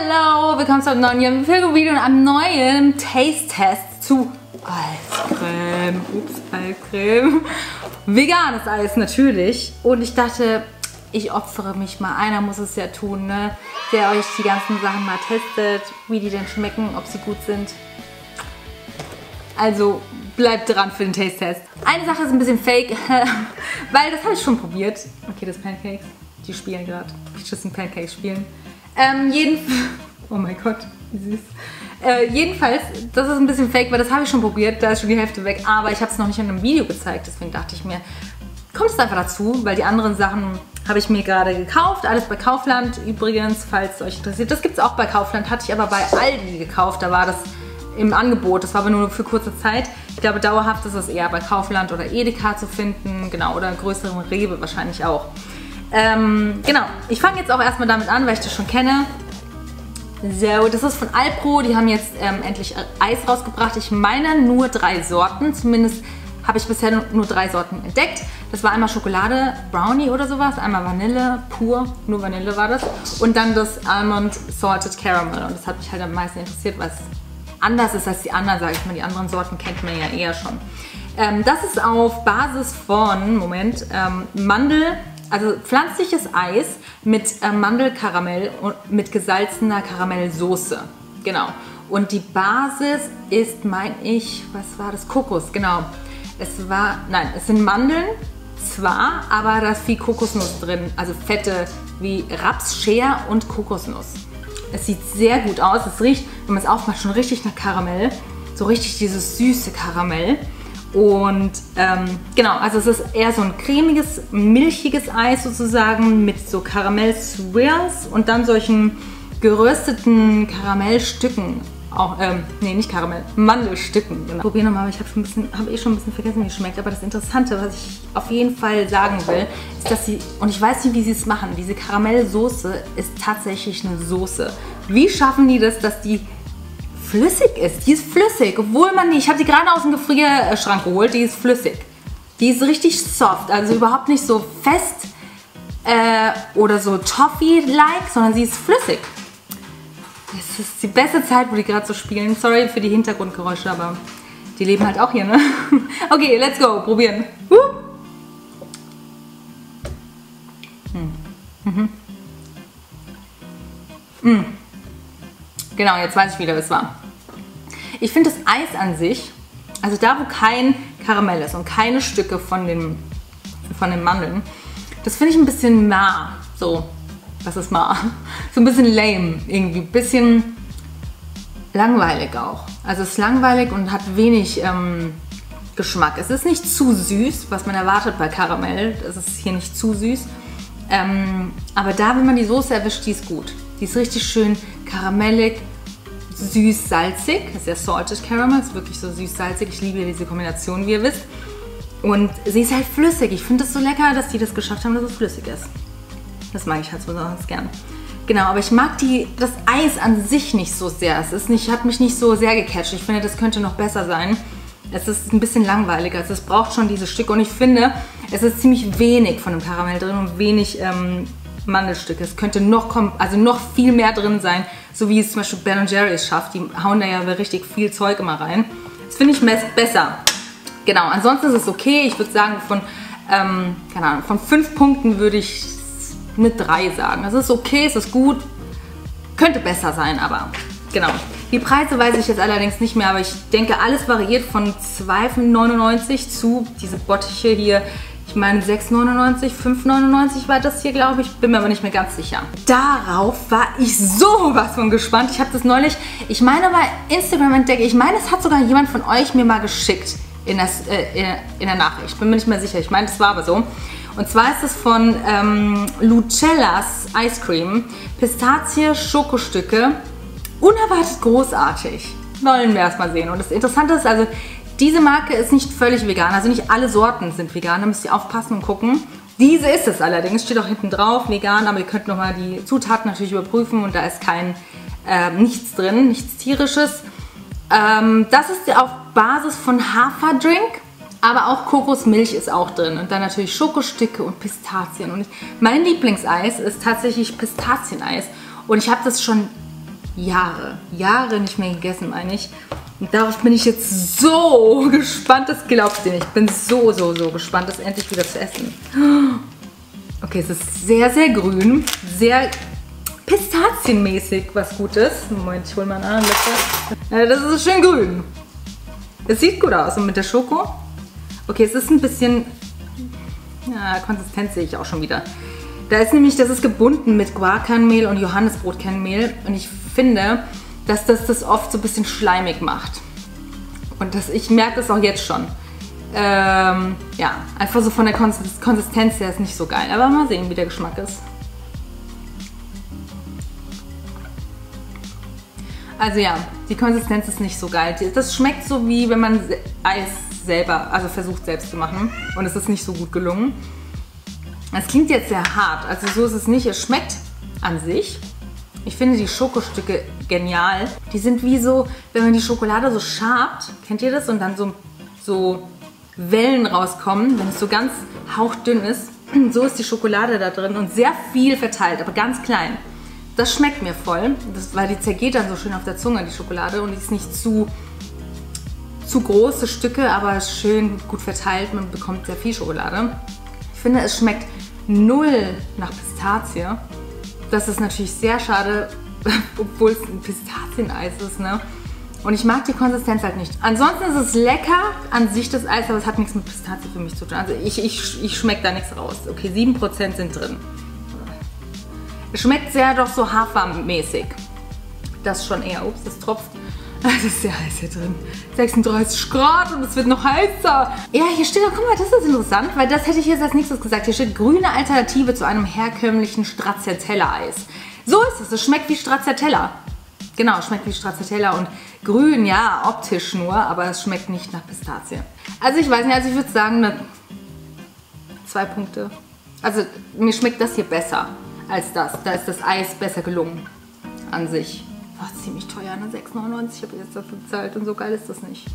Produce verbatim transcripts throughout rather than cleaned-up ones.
Hallo, willkommen zu einem neuen Video und einem neuen Taste-Test zu Eiscreme. Ups, Eiscreme. Veganes Eis natürlich. Und ich dachte, ich opfere mich mal. Einer muss es ja tun, ne? Der euch die ganzen Sachen mal testet, wie die denn schmecken, ob sie gut sind. Also bleibt dran für den Taste-Test. Eine Sache ist ein bisschen fake, weil das habe ich schon probiert. Okay, das Pancakes, die spielen gerade. Peaches und Pancakes spielen. Ähm, jeden... Oh mein Gott, wie süß. Äh, jedenfalls, das ist ein bisschen fake, weil das habe ich schon probiert. Da ist schon die Hälfte weg. Aber ich habe es noch nicht in einem Video gezeigt. Deswegen dachte ich mir, kommt es einfach dazu, weil die anderen Sachen habe ich mir gerade gekauft. Alles bei Kaufland übrigens, falls es euch interessiert. Das gibt es auch bei Kaufland, hatte ich aber bei Aldi gekauft. Da war das im Angebot. Das war aber nur für kurze Zeit. Ich glaube, dauerhaft ist es eher bei Kaufland oder Edeka zu finden. Genau, oder größeren Rewe wahrscheinlich auch. Ähm, genau, ich fange jetzt auch erstmal damit an, weil ich das schon kenne. So, das ist von Alpro. Die haben jetzt ähm, endlich Eis rausgebracht. Ich meine nur drei Sorten. Zumindest habe ich bisher nur drei Sorten entdeckt. Das war einmal Schokolade, Brownie oder sowas, einmal Vanille, pur, nur Vanille war das. Und dann das Almond Salted Caramel. Und das hat mich halt am meisten interessiert, weil es anders ist als die anderen, sage ich mal. Die anderen Sorten kennt man ja eher schon. Ähm, das ist auf Basis von, Moment, ähm, Mandel, also pflanzliches Eis mit äh, Mandelkaramell und mit gesalzener Karamellsoße. Genau. Und die Basis ist, meine ich, was war das? Kokos, genau. Es war, nein, es sind Mandeln, zwar, aber da ist viel Kokosnuss drin. Also Fette wie Raps, Shea und Kokosnuss. Es sieht sehr gut aus. Es riecht, wenn man es aufmacht, schon richtig nach Karamell. So richtig dieses süße Karamell. Und ähm, genau, also es ist eher so ein cremiges, milchiges Eis sozusagen mit so Karamell-Swirls und dann solchen gerösteten Karamellstücken. Auch, ähm, nee, nicht Karamell, Mandelstücken. Genau. Probier nochmal, aber ich habe schon ein bisschen, habe eh schon ein bisschen vergessen, wie es schmeckt. Aber das Interessante, was ich auf jeden Fall sagen will, ist, dass sie, und ich weiß nicht, wie sie es machen, diese Karamellsoße ist tatsächlich eine Soße. Wie schaffen die das, dass die flüssig ist? Die ist flüssig, obwohl man die, ich habe die gerade aus dem Gefrierschrank geholt, die ist flüssig. Die ist richtig soft, also überhaupt nicht so fest äh, oder so Toffee-like, sondern sie ist flüssig. Es ist die beste Zeit, wo die gerade so spielen. Sorry für die Hintergrundgeräusche, aber die leben halt auch hier, ne? Okay, let's go, probieren. Uh. Hm. Mhm. Mm. Genau, jetzt weiß ich wieder, was es war. Ich finde das Eis an sich, also da, wo kein Karamell ist und keine Stücke von den, von den Mandeln, das finde ich ein bisschen nah. So, das ist mal so ein bisschen lame irgendwie, ein bisschen langweilig auch. Also es ist langweilig und hat wenig ähm, Geschmack. Es ist nicht zu süß, was man erwartet bei Karamell. Es ist hier nicht zu süß. Ähm, aber da, wenn man die Soße erwischt, die ist gut. Die ist richtig schön karamellig, süß-salzig. Das ist ja Salted Caramel, ist wirklich so süß-salzig. Ich liebe diese Kombination, wie ihr wisst. Und sie ist halt flüssig. Ich finde es so lecker, dass die das geschafft haben, dass es flüssig ist. Das mag ich halt besonders gern. Genau, aber ich mag die, das Eis an sich nicht so sehr. Es ist nicht, hat mich nicht so sehr gecatcht. Ich finde, das könnte noch besser sein. Es ist ein bisschen langweiliger. Also es braucht schon diese Stücke. Und ich finde, es ist ziemlich wenig von dem Karamell drin und wenig ähm, Mandelstücke. Es könnte noch, also noch viel mehr drin sein. So wie es zum Beispiel Ben und Jerry's schafft. Die hauen da ja richtig viel Zeug immer rein. Das finde ich besser. Genau, ansonsten ist es okay. Ich würde sagen, von, ähm, keine Ahnung, von fünf Punkten würde ich eine drei sagen. Es ist okay, es ist gut, könnte besser sein, aber genau. Die Preise weiß ich jetzt allerdings nicht mehr, aber ich denke, alles variiert von zwei neunundneunzig zu diese Bottiche hier, ich meine sechs neunundneunzig, fünf neunundneunzig war das hier, glaube ich, bin mir aber nicht mehr ganz sicher. Darauf war ich sowas von gespannt. Ich habe das neulich, ich meine bei Instagram entdeckt, ich meine, es hat sogar jemand von euch mir mal geschickt in, das, äh, in der Nachricht. Bin mir nicht mehr sicher, ich meine, das war aber so. Und zwar ist es von ähm, Lucellas Ice Cream, Pistazie, Schokostücke, unerwartet großartig. Wollen wir erst mal sehen. Und das Interessante ist, also diese Marke ist nicht völlig vegan, also nicht alle Sorten sind vegan, da müsst ihr aufpassen und gucken. Diese ist es allerdings, steht auch hinten drauf, vegan, aber ihr könnt nochmal die Zutaten natürlich überprüfen und da ist kein, äh, nichts drin, nichts tierisches. Ähm, das ist auf Basis von Haferdrink. Aber auch Kokosmilch ist auch drin und dann natürlich Schokostücke und Pistazien. Und mein Lieblingseis ist tatsächlich Pistazieneis. Und ich habe das schon Jahre, Jahre nicht mehr gegessen, meine ich. Und darauf bin ich jetzt so gespannt, das glaubt ihr nicht. Ich bin so, so, so gespannt, das endlich wieder zu essen. Okay, es ist sehr, sehr grün, sehr pistazienmäßig, was gut ist. Moment, ich hole mal einen anderen Löffel. Das ist schön grün. Es sieht gut aus. Und mit der Schoko? Okay, es ist ein bisschen... Ja, Konsistenz sehe ich auch schon wieder. Da ist nämlich, das ist gebunden mit Guarkernmehl und Johannisbrotkernmehl. Und ich finde, dass das das oft so ein bisschen schleimig macht. Und das, ich merke das auch jetzt schon. Ähm, ja, einfach so von der Konsistenz her ist nicht so geil. Aber mal sehen, wie der Geschmack ist. Also ja, die Konsistenz ist nicht so geil. Das schmeckt so wie wenn man Eis selber, also versucht selbst zu machen. Und es ist nicht so gut gelungen. Es klingt jetzt sehr hart, also so ist es nicht. Es schmeckt an sich. Ich finde die Schokostücke genial. Die sind wie so, wenn man die Schokolade so schabt, kennt ihr das? Und dann so, so Wellen rauskommen, wenn es so ganz hauchdünn ist. So ist die Schokolade da drin und sehr viel verteilt, aber ganz klein. Das schmeckt mir voll, das, weil die zergeht dann so schön auf der Zunge, die Schokolade. Und die ist nicht zu, zu große Stücke, aber schön gut verteilt. Man bekommt sehr viel Schokolade. Ich finde, es schmeckt null nach Pistazie. Das ist natürlich sehr schade, obwohl es ein Pistazieneis ist, ne? Und ich mag die Konsistenz halt nicht. Ansonsten ist es lecker an sich, das Eis, aber es hat nichts mit Pistazie für mich zu tun. Also ich, ich, ich schmecke da nichts raus. Okay, sieben Prozent sind drin. Es schmeckt sehr doch so hafermäßig. Das schon eher. Ups, das tropft. Es ist sehr heiß hier drin. sechsunddreißig Grad und es wird noch heißer. Ja, hier steht auch, guck mal, das ist interessant, weil das hätte ich jetzt als nächstes gesagt. Hier steht grüne Alternative zu einem herkömmlichen Stracciatella-Eis. So ist es. Es schmeckt wie Stracciatella. Genau, es schmeckt wie Stracciatella und grün, ja, optisch nur, aber es schmeckt nicht nach Pistazie. Also ich weiß nicht, also ich würde sagen, eine zwei Punkte. Also mir schmeckt das hier besser als das. Da ist das Eis besser gelungen an sich. War ziemlich teuer, ne? sechs neunundneunzig habe ich jetzt dafür bezahlt und so geil ist das nicht.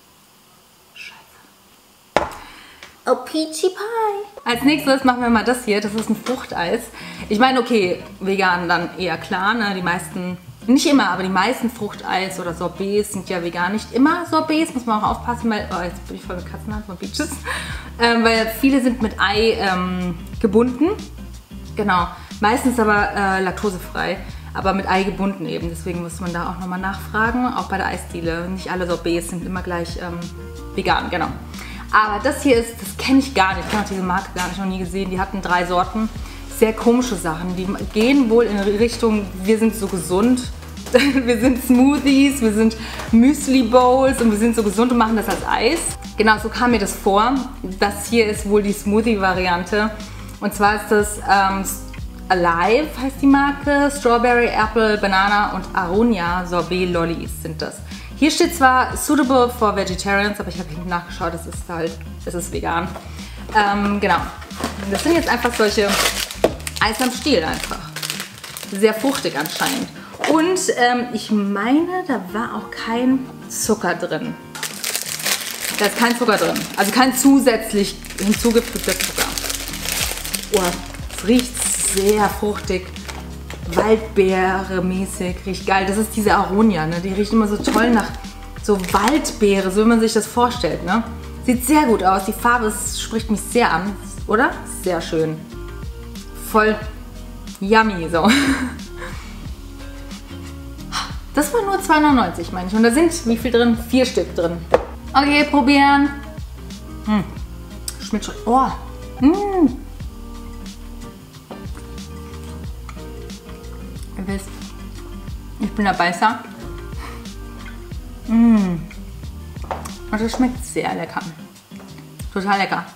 Scheiße. Oh, Peachy Pie. Als nächstes machen wir mal das hier. Das ist ein Fruchteis. Ich meine, okay, vegan dann eher klar, ne? Die meisten, nicht immer, aber die meisten Fruchteis oder Sorbets sind ja vegan. Nicht immer Sorbets, muss man auch aufpassen, weil, oh, jetzt bin ich voll mit Katzenhand von Peaches. Ähm, weil viele sind mit Ei ähm, gebunden. Genau. Meistens aber äh, laktosefrei. Aber mit Ei gebunden eben, deswegen muss man da auch nochmal nachfragen, auch bei der Eisdiele. Nicht alle Sorbets sind immer gleich ähm, vegan, genau. Aber das hier ist, das kenne ich gar nicht, ich kenne auch diese Marke gar nicht, noch nie gesehen. Die hatten drei Sorten, sehr komische Sachen. Die gehen wohl in Richtung, wir sind so gesund, wir sind Smoothies, wir sind Müsli-Bowls und wir sind so gesund und machen das als Eis. Genau, so kam mir das vor. Das hier ist wohl die Smoothie-Variante. Und zwar ist das ähm, Alive heißt die Marke, Strawberry, Apple, Banana und Aronia Sorbet Lollis sind das. Hier steht zwar Suitable for Vegetarians, aber ich habe hinten nachgeschaut, es ist halt, es ist vegan. Ähm, genau. Das sind jetzt einfach solche Eis am Stiel einfach. Sehr fruchtig anscheinend. Und ähm, ich meine, da war auch kein Zucker drin. Da ist kein Zucker drin. Also kein zusätzlich hinzugefügter Zucker. Oh, es riecht sehr fruchtig, Waldbeere-mäßig, riecht geil. Das ist diese Aronia, ne? Die riecht immer so toll nach so Waldbeere, so wie man sich das vorstellt, ne? Sieht sehr gut aus, die Farbe ist, spricht mich sehr an, oder? Sehr schön. Voll yummy, so. Das war nur zwei neunundneunzig, meine ich. Und da sind, wie viel drin? Vier Stück drin. Okay, probieren. Hm. Schmeckt schon. Oh. Hm. Ihr wisst, ich bin der Beißer. Mmh. Und das schmeckt sehr lecker. Total lecker.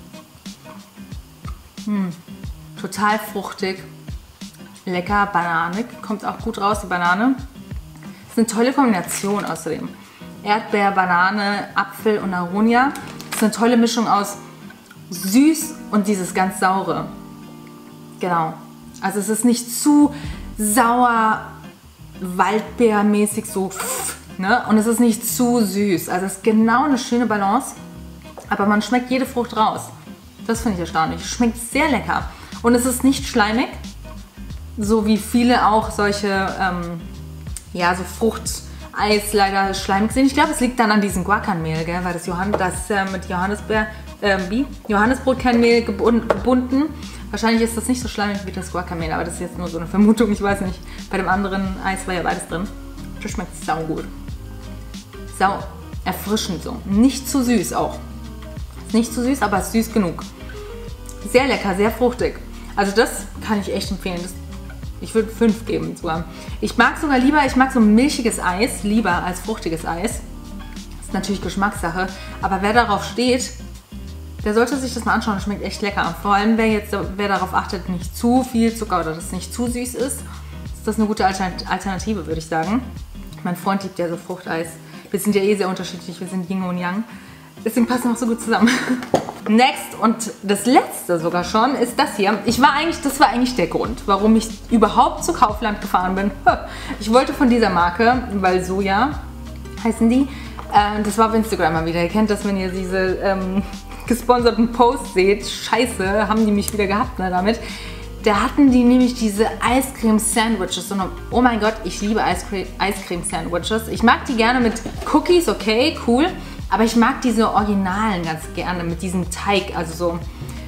Mmh. Total fruchtig. Lecker, bananig. Kommt auch gut raus, die Banane. Das ist eine tolle Kombination außerdem. Erdbeer, Banane, Apfel und Aronia. Das ist eine tolle Mischung aus süß und dieses ganz saure. Genau. Also es ist nicht zu sauer, Waldbeermäßig so, ne? Und es ist nicht zu süß. Also es ist genau eine schöne Balance, aber man schmeckt jede Frucht raus. Das finde ich erstaunlich. Schmeckt sehr lecker. Und es ist nicht schleimig, so wie viele auch solche ähm, ja, so Fruchteis leider schleimig sind. Ich glaube, es liegt dann an diesem Guacanmehl, gell? Weil das, Johann das äh, mit Johannisbeer, äh, wie? Johannisbrotkernmehl gebunden. Wahrscheinlich ist das nicht so schleimig wie das Guacanmehl, aber das ist jetzt nur so eine Vermutung, ich weiß nicht. Bei dem anderen Eis war ja beides drin. Das schmeckt sau gut. Sau erfrischend so. Nicht zu süß auch. Ist nicht zu süß, aber ist süß genug. Sehr lecker, sehr fruchtig. Also das kann ich echt empfehlen. Das, ich würde fünf geben sogar. Ich mag sogar lieber, ich mag so milchiges Eis lieber als fruchtiges Eis. Ist natürlich Geschmackssache. Aber wer darauf steht, der sollte sich das mal anschauen. Das schmeckt echt lecker. Vor allem wer jetzt, wer darauf achtet, nicht zu viel Zucker oder dass es nicht zu süß ist, ist das eine gute Alternative, würde ich sagen. Mein Freund liebt ja so Fruchteis. Wir sind ja eh sehr unterschiedlich. Wir sind Yin und Yang. Deswegen passen wir auch so gut zusammen. Next und das letzte sogar schon ist das hier. Ich war eigentlich, das war eigentlich der Grund, warum ich überhaupt zu Kaufland gefahren bin. Ich wollte von dieser Marke, weil Soja heißen die. Äh, das war auf Instagram mal wieder. Ihr kennt das, wenn ihr diese ähm, gesponserten Posts seht. Scheiße, haben die mich wieder gehabt, ne, damit. Da hatten die nämlich diese Eiscreme-Sandwiches. Und oh mein Gott, ich liebe Eiscreme-Sandwiches. Ich mag die gerne mit Cookies, okay, cool. Aber ich mag diese Originalen ganz gerne mit diesem Teig, also so,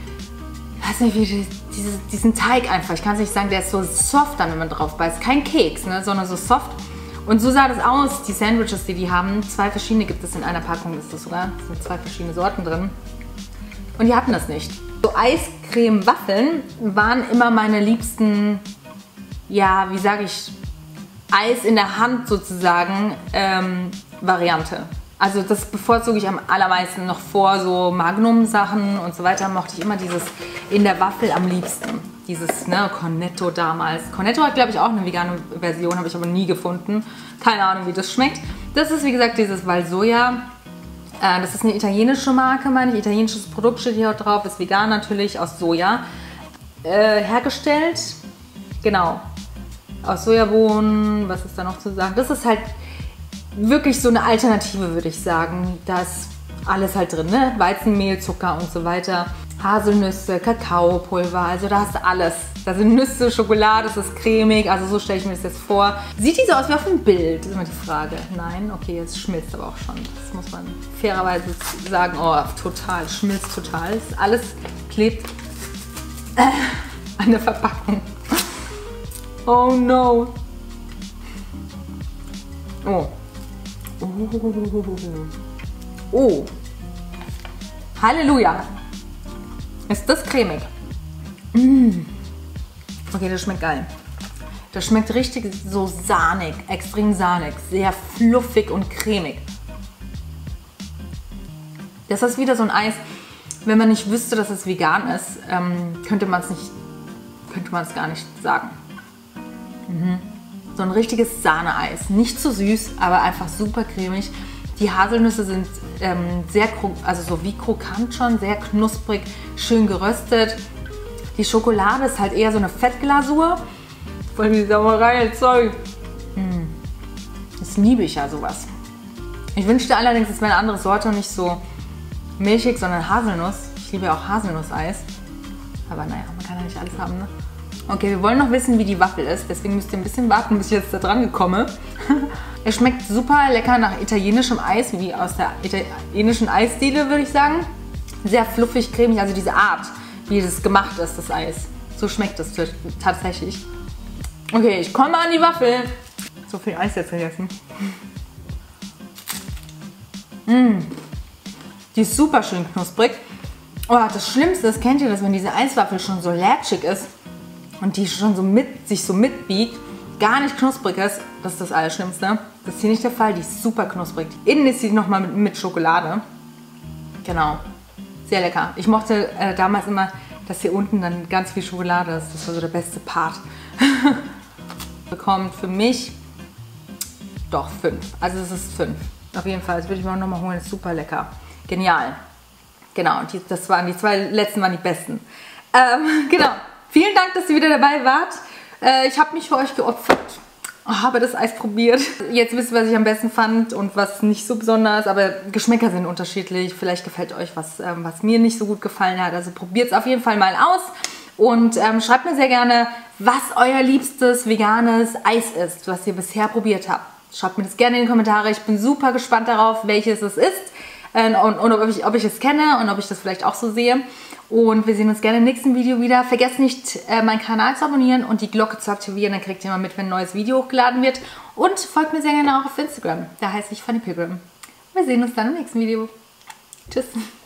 ich weiß nicht, wie die, diese, diesen Teig einfach, ich kann es nicht sagen, der ist so soft dann, wenn man drauf beißt. Kein Keks, ne, sondern so soft. Und so sah das aus, die Sandwiches, die die haben. Zwei verschiedene gibt es in einer Packung, ist das sogar. Es sind zwei verschiedene Sorten drin. Und die hatten das nicht. So Eiscreme-Waffeln waren immer meine liebsten, ja, wie sage ich, Eis in der Hand sozusagen, ähm, Variante. Also das bevorzuge ich am allermeisten noch vor so Magnum-Sachen und so weiter. Mochte ich immer dieses in der Waffel am liebsten. Dieses, ne, Cornetto damals. Cornetto hat, glaube ich, auch eine vegane Version, habe ich aber nie gefunden. Keine Ahnung, wie das schmeckt. Das ist, wie gesagt, dieses Valsoia. Äh, das ist eine italienische Marke, meine ich. Italienisches Produkt steht hier auch drauf. Ist vegan natürlich, aus Soja. Äh, hergestellt. Genau. Aus Sojabohnen. Was ist da noch zu sagen? Das ist halt wirklich so eine Alternative, würde ich sagen. Da ist alles halt drin, ne? Weizenmehl, Zucker und so weiter. Haselnüsse, Kakaopulver, also da hast du alles. Da sind Nüsse, Schokolade, es ist cremig, also so stelle ich mir das jetzt vor. Sieht die so aus wie auf dem Bild, ist immer die Frage. Nein, okay, jetzt schmilzt aber auch schon. Das muss man fairerweise sagen. Oh, total, schmilzt total. Das alles klebt äh, an der Verpackung. Oh no. Oh. Oh. Oh. Halleluja. Ist das cremig? Mm. Okay, das schmeckt geil. Das schmeckt richtig so sahnig, extrem sahnig, sehr fluffig und cremig. Das ist wieder so ein Eis, wenn man nicht wüsste, dass es vegan ist, ähm, könnte man es nicht, könnte man es gar nicht sagen. Mhm. So ein richtiges Sahneeis. Nicht zu süß, aber einfach super cremig. Die Haselnüsse sind ähm, sehr, also so wie krokant schon, sehr knusprig, schön geröstet. Die Schokolade ist halt eher so eine Fettglasur. Voll die Sauerei, Zeug. Mm. Das liebe ich ja, sowas. Ich wünschte allerdings, es wäre eine andere Sorte und nicht so milchig, sondern Haselnuss. Ich liebe ja auch Haselnusseis. Aber naja, man kann ja nicht alles haben, ne? Okay, wir wollen noch wissen, wie die Waffel ist. Deswegen müsst ihr ein bisschen warten, bis ich jetzt da dran komme. Es schmeckt super lecker nach italienischem Eis, wie aus der italienischen Eisdiele, würde ich sagen. Sehr fluffig, cremig, also diese Art, wie das gemacht ist, das Eis. So schmeckt es tatsächlich. Okay, ich komme an die Waffel. So viel Eis jetzt vergessen. Mmh. Die ist super schön knusprig. Oh, das Schlimmste, das kennt ihr das, wenn diese Eiswaffel schon so lätschig ist und die schon so mit, sich so mitbiegt, gar nicht knusprig ist, das ist das Allerschlimmste. Das ist hier nicht der Fall, die ist super knusprig. Innen ist sie nochmal mit, mit Schokolade. Genau, sehr lecker. Ich mochte äh, damals immer, dass hier unten dann ganz viel Schokolade ist. Das war so der beste Part. Bekommt für mich doch fünf. Also es ist fünf. Auf jeden Fall, das würde ich mir auch nochmal holen. Ist super lecker. Genial. Genau, die, das waren die zwei letzten waren die besten. Ähm, genau. Vielen Dank, dass ihr wieder dabei wart. Äh, ich habe mich für euch geopfert. Oh, habe das Eis probiert. Jetzt wisst ihr, was ich am besten fand und was nicht so besonders. Aber Geschmäcker sind unterschiedlich. Vielleicht gefällt euch was, ähm, was mir nicht so gut gefallen hat. Also probiert es auf jeden Fall mal aus. Und ähm, schreibt mir sehr gerne, was euer liebstes veganes Eis ist, was ihr bisher probiert habt. Schreibt mir das gerne in die Kommentare. Ich bin super gespannt darauf, welches es ist äh, und, und ob, ich, ob ich es kenne und ob ich das vielleicht auch so sehe. Und wir sehen uns gerne im nächsten Video wieder. Vergesst nicht, äh, meinen Kanal zu abonnieren und die Glocke zu aktivieren. Dann kriegt ihr mal mit, wenn ein neues Video hochgeladen wird. Und folgt mir sehr gerne auch auf Instagram. Da heiße ich Fanny Pilgrim. Wir sehen uns dann im nächsten Video. Tschüss.